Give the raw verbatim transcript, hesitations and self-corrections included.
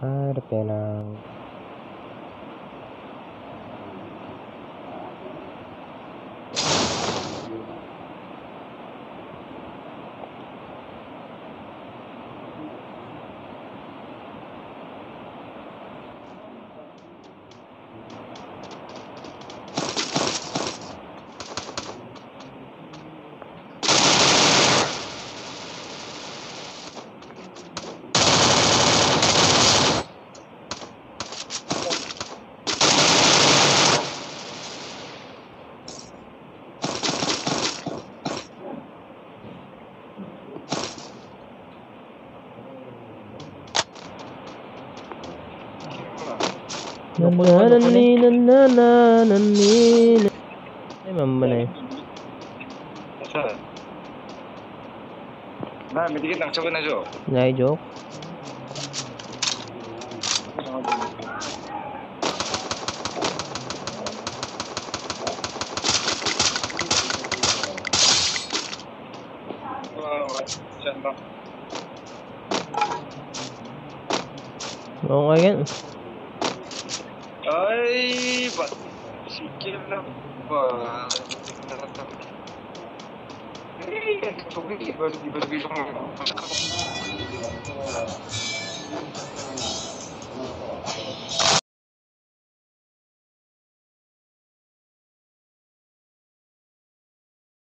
Ada penang. Nanani nanana nanini. Ini mana ni? Nah, mesti kita coba najo. Naik jok. Mau kan? Ay, pak, sikit lah. Wah, eh, coba ni baru baru baru.